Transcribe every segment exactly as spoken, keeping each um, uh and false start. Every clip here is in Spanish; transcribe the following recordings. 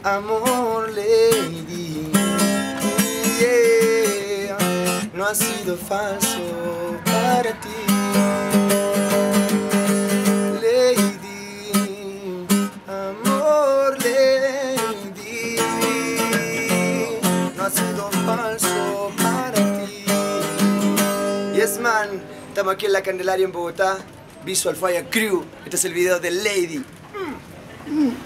amor, lady. Yeah. No ha sido falso para ti, lady. Amor, lady. No ha sido falso para ti. Yes, man. Estamos aquí en la Candelaria en Bogotá. Visual Fire Crew. Este es el video de Lady. Mm. Mm.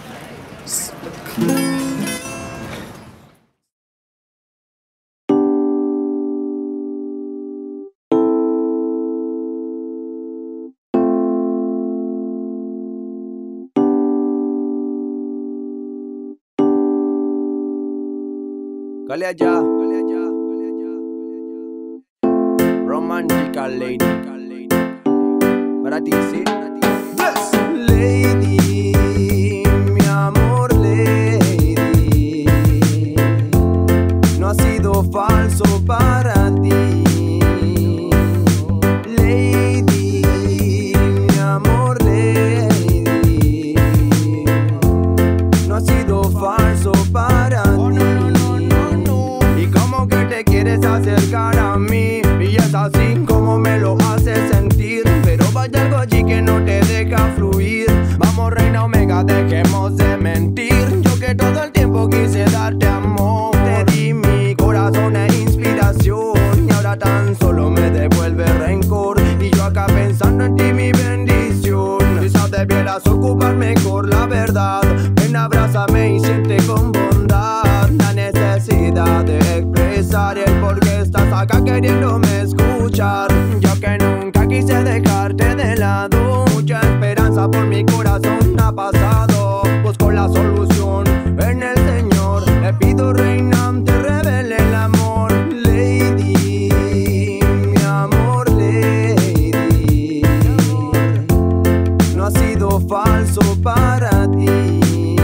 Cale allá, cale allá, cale allá, cale allá. Romantical lady. Para ti, sí. Yes. Lady, mi amor, lady. No ha sido falso para ti. Lady, mi amor, lady. No ha sido falso para ti. Quieres acercar a mí y es así como me lo haces sentir. Pero vaya algo allí que no te deja fluir. Vamos, reina Omega, dejemos de mentir. Yo que todo el tiempo quise darte amor, te di mi corazón e inspiración, y ahora tan solo me devuelve rencor. Y yo acá pensando en ti, mi bendición. Quizás debieras ocupar mejor la verdad. Ven, abrázame y siente con bondad la necesidad de expresar el por qué estás acá queriéndome escuchar. Yo que nunca quise dejarte de lado, mucha esperanza por mi corazón ha pasado. Busco la solución en el Señor, le pido, reina, te revele el amor. Lady, mi amor, lady. No ha sido falso para ti.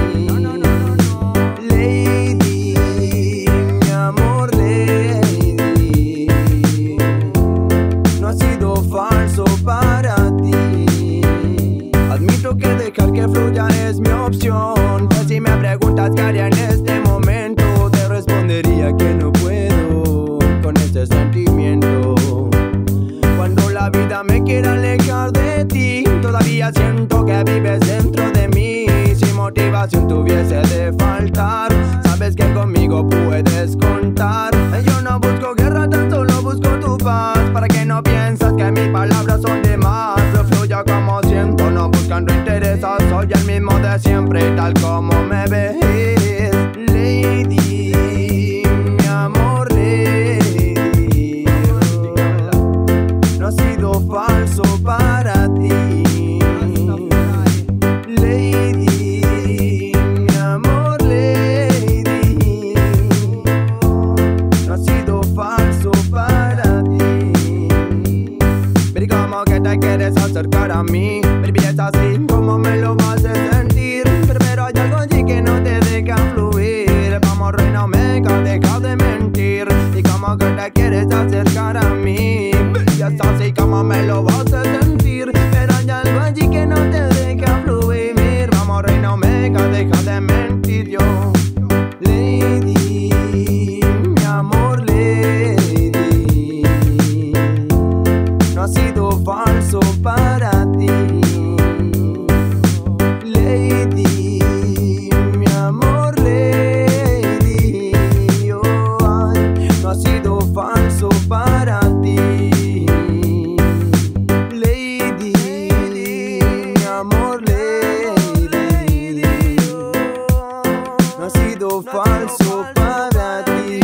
Que dejar que fluya es mi opción. Pues si me preguntas qué haría en este momento, te respondería que no puedo con este sentimiento. Cuando la vida me quiera alejar de ti, todavía siento que vives dentro de mí. Si motivación tuviese de faltar, sabes que conmigo puedes contar. Yo no busco guerra, tan solo busco tu paz. Para que no piensas que mis palabras son de más. Lo fluyo como siento, no buscando intereses. Soy el mismo de siempre, tal como me ves. Lady, mi amor, lady. No ha sido falso para ti. Lady, mi amor, lady. No ha sido falso para ti. Pero como que te quieres acercar a mí, baby, es así como me lo vas a sentir. Pero, pero hay algo allí que no te deja fluir. Vamos, reina Omega, deja de mentir. Y como que te quieres acercar a mí, y es así como me lo vas a sentir. Pero hay algo allí que no te deja fluir. Vamos, reina Omega, deja de mentir. Yo, lady, mi amor, lady. No ha sido falso para ti. Lady, mi amor, lady. Oh, ay, no ha sido falso para ti. Lady, mi amor, lady. No ha sido falso para ti.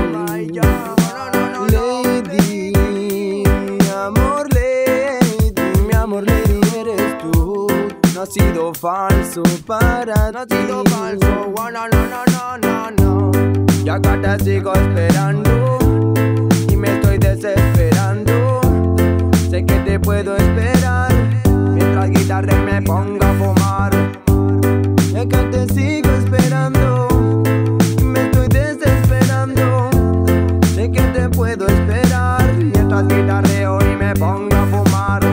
Lady, mi amor, lady. Mi amor, lady, eres tú. No ha sido falso para ti. No ha sido falso, oh, no, no, no, no, no, no. Yo acá te sigo esperando y me estoy desesperando. Sé que te puedo esperar mientras guitarra y me ponga a fumar. Yo acá te sigo esperando y me estoy desesperando. Sé que te puedo esperar mientras guitarreo y me ponga a fumar.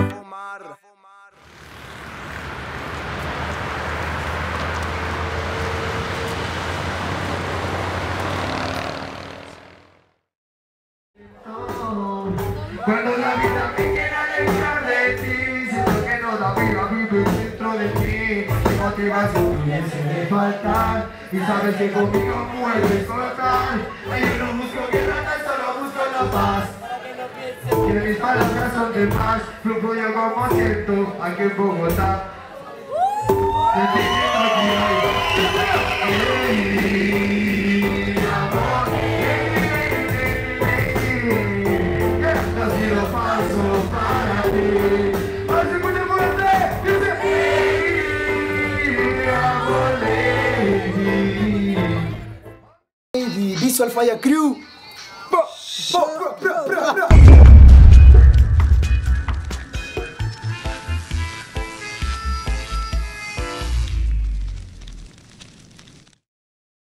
la vida me quiere alejar de ti. Siento que no da vida vivir dentro de ti. Mi motivación pudiese de faltar. Y sabes que conmigo puedes cortar. Yo no busco guerra, tan solo busco la paz. Que mis palabras son de paz. Flujo yo como siento aquí en Bogotá. Visual Fire Crew. Bo, bo, bro, bro, bro, bro.